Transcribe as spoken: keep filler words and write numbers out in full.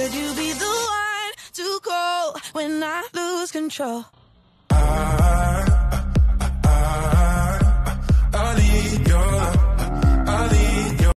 Could you be the one to call when I lose control?